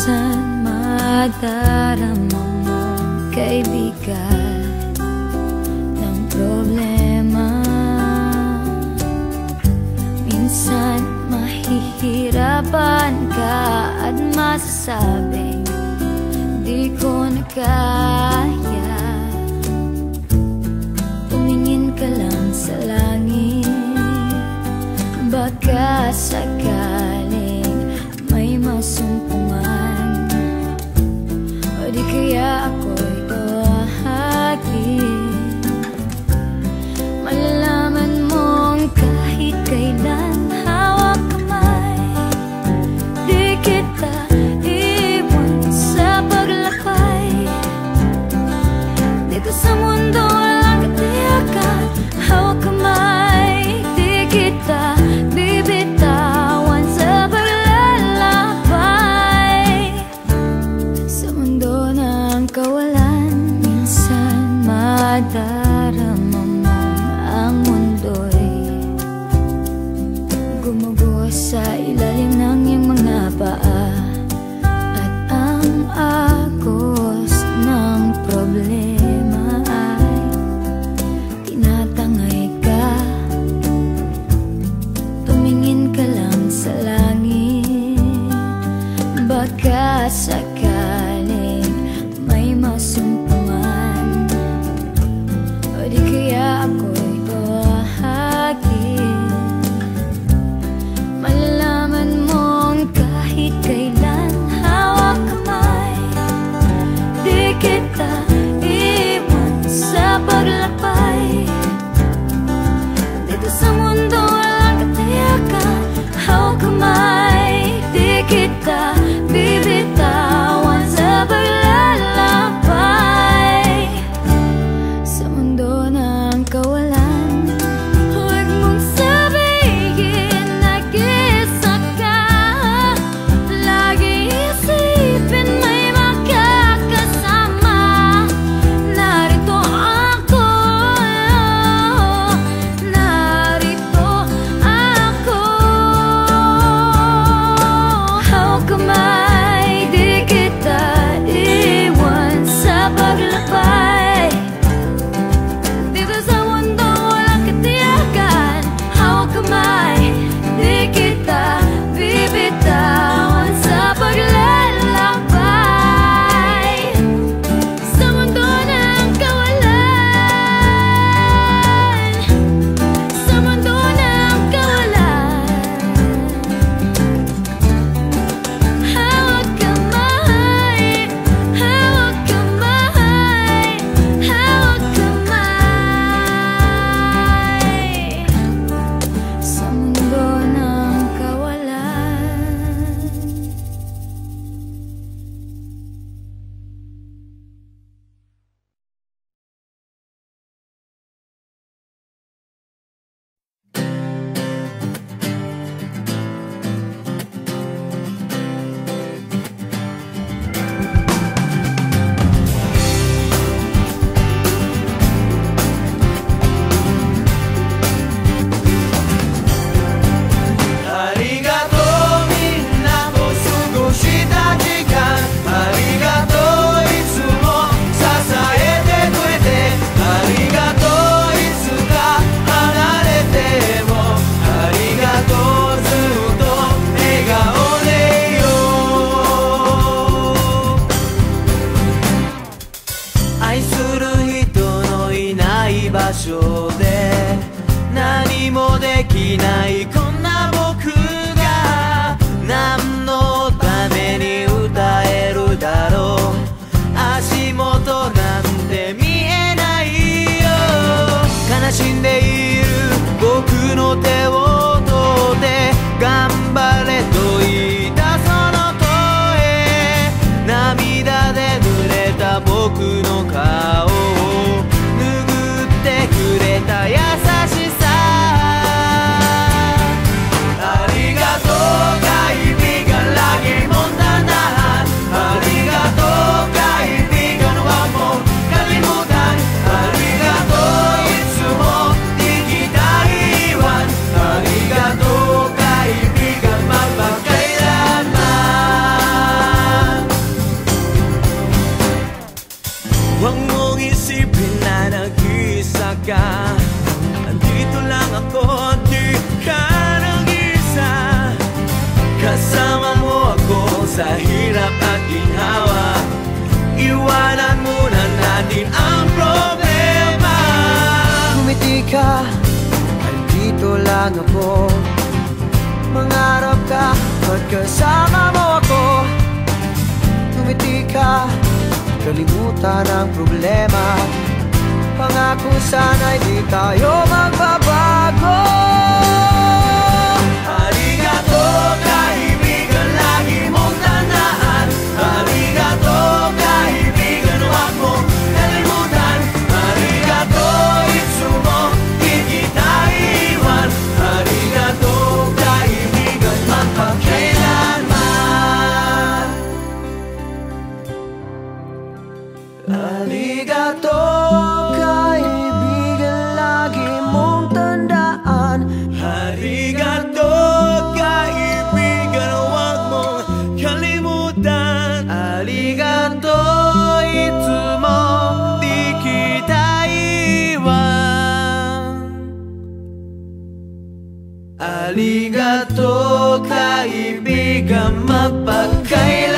Minsan madarama mo kaibigan ng problema. Minsan mahihirapan ka at masasabing di ko na kaya. Tumingin ka lang sa langit, baka sakaling may masumpungan, o di kaya ako'y tuwahagin. Malalaman mong kahit kailan hawak kamay, di kita iwan sa paglakbay. Dito sa mundo walang katiyakan, hawak kamay, di kita bibitawan sa paglalakbay. Sa mundo ng kawalan, minsan madarama mo ang mundo'y gumugo sa ilalim ng iyong mga paa, at ang agos ng problema ay tinatangay ka. Tumingin ka lang sa langit, baka sakaling may masumpungan, o di kaya ako'y tuwahagin. Malalaman mo akin ang problema. Ngumiti ka, dito lang ako. Mangarap ka, magkasama mo ako. Ngumiti ka, kalimutan ang problema. Pangako sana'y di tayo magbabago. Arigato, kaibigan, lagi mong tandaan. Arigato, kaibigan, huwag mong kalimutan. Arigato, itsumo, di kita iwan. Arigato, kaibigan, magpakailanman. Arigato, kaibigan, lagi mong tandaan. Arigato, kaibigan, huwag mong kalimutan. Arigato, itsumo, di kita iwan. Arigato, kaibigan, mapagkailanman.